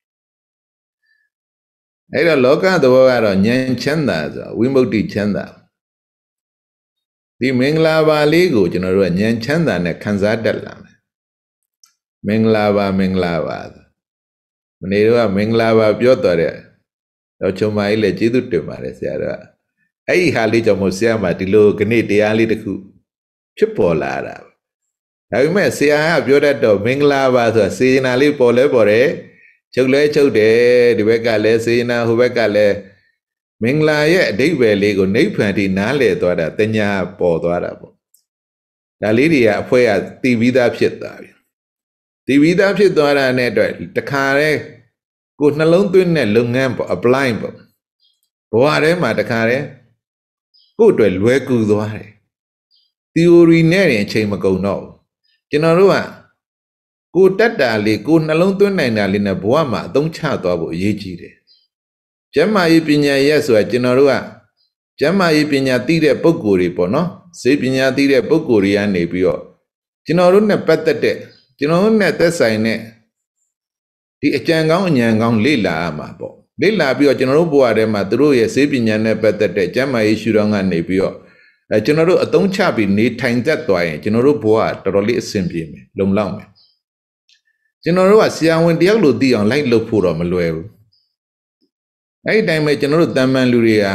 အဲ့တော့လောကသဘောကတော့ဉာဏ်ချမ်းသာဆိုဝိမု ക്തി ချမ်းသာဒီမင်္ဂလာပါလေးကိုကျွန်တော်တို့ကဉာဏ်ချမ်းသာနဲ့ခံစားတတ်လာမယ်မင်္ဂလာပါမင်္ဂလာပါမနေ့တော့မင်္ဂလာပါပြောတော်တဲ့တော့ချုံမကြီးလည်းကျေးဇူးတင်ပါတယ်ဆရာတော်အဲ့ဒီဟာလေးကြောင့်မို့ဆရာမဒီလိုခဏတရားလေးတစ်ခုဖြစ်ပေါ်လာတာဒါပေမဲ့ဆရာကပြောတတ်တော့မင်္ဂလာပါဆိုတာစေရနာလေးပေါ်လဲပေါ်တယ်ချုပ်လဲချုပ်တယ်ဒီဘက်ကလည်းစေရနာဟိုဘက်ကလည်းမင်္ဂလာရဲ့အဓိပ္ပာယ်လေးကိုနိဗ္ဗာန်ထိနားလည်သွားတာတညာပေါ်သွားတာပေါ့ဒါလေးတွေကအဖွဲကတည်ပြီးသားဖြစ်သွားပြီတည်ပြီးသားဖြစ်သွားတာနဲ့အတွက်တခါတည်းကိုနှလုံးသွင်းတဲ့လုပ်ငန်းပေါ့ apply ပေါ့ဘဝထဲမှာတခါတည်းကို့အတွက်လွယ်ကူသွားတယ် theory နဲ့ရင်အချိန်မကုန်တော့ဘူးကျွန်တော်တို့ကကိုတတ်တာလေးကိုနှလုံးသွင်းနိုင်တာလေးနဲ့ဘဝမှာအသုံးချသွားဖို့အရေးကြီးတယ်ကျမ်းမာရေးပညာရက်ဆိုတာကျွန်တော်တို့ကကျမ်းမာရေးပညာသိတဲ့ပုံကိုယ်တွေပေါ့နော်စေပညာသိတဲ့ပုံကိုယ်တွေကနေပြီးတော့ကျွန်တော်တို့နဲ့ပတ်သက်တဲ့ကျွန်တော်တို့နဲ့သက်ဆိုင်တဲ့ဒီအကြံကောင်းအဉာဏ်ကောင်းလေ့လာရမှာပေါ့လေးလာပြီးတော့ကျွန်တော်တို့ဘဝထဲမှာသူတို့ရဲ့စေပညာနဲ့ပတ်သက်တဲ့ကျမ်းမာရေးရှုထောင့်ကနေပြီးတော့အဲကျွန်တော်တို့အသုံးချပြီးနေထိုင်တတ်သွားရင်ကျွန်တော်တို့ဘဝတော်တော်လေးအဆင်ပြေမယ်လုံလောက်မယ်ကျွန်တော်တို့ကဆရာဝန်တယောက်လိုသိအောင်လိုက်လုပ်ဖို့တော့မလွယ်ဘူးအဲ့ဒီတိုင်းပဲကျွန်တော်တို့တန်မှန်လူတွေဟာ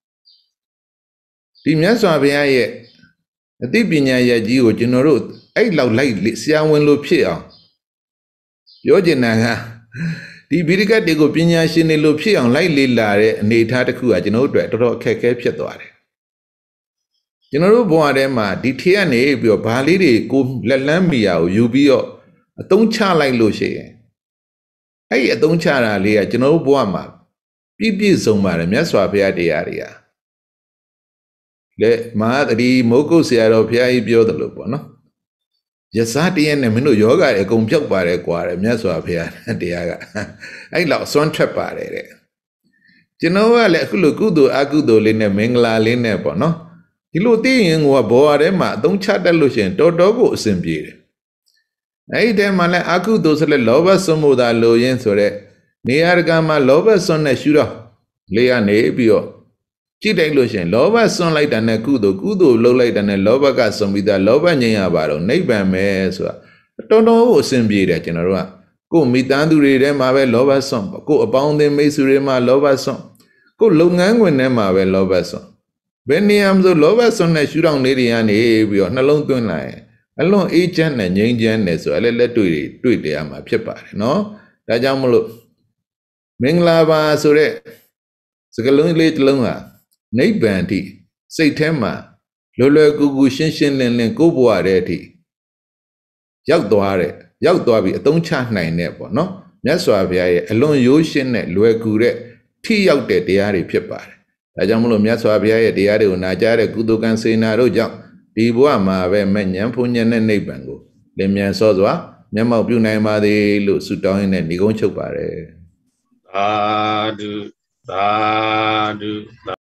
ဒီမြတ်စွာဘုရားရဲ့အသိပညာရဲ့ကြီးကိုကျွန်တော်တို့အဲ့လောက်လိုက်ဆရာဝန်လိုဖြစ်အောင်ပြောချင်တာကဒီဗိဓိကတ်တွေကိုပညာရှင်တွေလိုဖြစ်အောင်လိုက်လေ့လာတဲ့အနေအထားတစ်ခုကကျွန်တော်တို့အတွက်တော်တော်အခက်အခဲဖြစ်သွားတယ်ကျွန်တော်တို့ဘဝထဲမှာဒီထေကနေပြီးတော့ဘာလေးတွေကိုလက်လန်းမီယာကိုယူပြီးတော့အသုံးချလိုက်လို့ရှိရင်အဲ့ဒီအသုံးချတာလေးကကျွန်တော်တို့ဘဝမှာပြည့်ပြည့်စုံပါတယ်မြတ်စွာဘုရားတရားတွေကလေမဟာတတိမိုးကုတ်ဆရာတော်ဘုရားကြီးပြောတယ်လို့ပေါ့နော်ယစားတရားနဲ့မင်းတို့ယောဂတွေအကုန်ပြောက်ပါတယ်ကွာတဲ့မြတ်စွာဘုရားတရားကအဲ့လောက်စွန့်ထွက်ပါတယ်တဲ့ကျွန်တော်ကလည်းအခုလိုကုသိုလ်အကုသိုလ်လေးနဲ့မင်္ဂလာလေးနဲ့ပေါ့နော်ဒီလိုသိရင်ကိုကဘောရထဲမှာအသုံးချတတ်လို့ရှိရင်တော်တော်ကိုအဆင်ပြေတယ်အဲ့ဒီတည်းမှာလည်းအကုသိုလ်ဆိုလဲလောဘစွန့်မှုသာလိုရင်းဆိုတဲ့နေရာကမှာလောဘစွန့်နဲ့ရှုတော့လေးရနေပြီးတော့ကြည့်တိုက်လို့ရှိရင်လောဘစွန့်လိုက်တာနဲ့ကုသိုလ်ကုသိုလ်လှုပ်လိုက်တာနဲ့လောဘကစွန့်ပြီးသားလောဘငြိမ်းရပါတော့နိဗ္ဗာန်ပဲဆိုတာတော်တော်ကိုအဆင်ပြေတယ်ကျွန်တော်တို့ကကိုယ်မိသားစုတွေထဲမှာပဲလောဘစွန့်ကိုယ်အပေါင်းအသင်းမိတ်ဆွေတွေမှာလောဘစွန့်ကိုယ်လုပ်ငန်းခွင်ထဲမှာပဲလောဘစွန့်ဘယ်နေရာမှာဆိုလောဘစွန့်နဲ့ရှုထောင့်လေးတွေကနေပြီးတော့နှလုံးသွင်းလိုက်ရင်အလွန်အေးချမ်းနဲ့ငြိမ်းချမ်းတယ်ဆိုအဲ့လက်လက်တွေ့တွေ့တရားမှာဖြစ်ပါတယ်နော်ဒါကြောင့်မလို့မင်္ဂလာပါဆိုတဲ့စကားလုံးလေးတစ်လုံးဟာနိဗ္ဗာန်အထိစိတ်ထဲမှာလွယ်လွယ်ကူကူရှင်းရှင်းလင်းလင်းကိုယ်ဘဝတဲ့အထိရောက်သွားတဲ့ရောက်သွားပြီးအသုံးချနိုင်တဲ့ပေါ့နော်မြတ်စွာဘုရားရဲ့အလွန်ရိုးရှင်းတဲ့လွယ်ကူတဲ့ထိရောက်တဲ့တရားတွေဖြစ်ပါတယ်ဒါကြောင့်မလို့မြတ်စွာဘုရားရဲ့တရားတွေကိုနာကြားတဲ့ကုသိုလ်ကံစေနာတို့ကြောင့်ဒီဘဝမှာပဲမဲ့ဉာဏ်ဖုန်ဉာဏ်နဲ့နိဗ္ဗာန်ကိုလင်းမြန်စောစွာမျက်မှောက်ပြုနိုင်ပါသည်လို့ဆုတောင်းရင်းနဲ့ညီကုန်းချုပ်ပါတယ်သာဓုသာဓု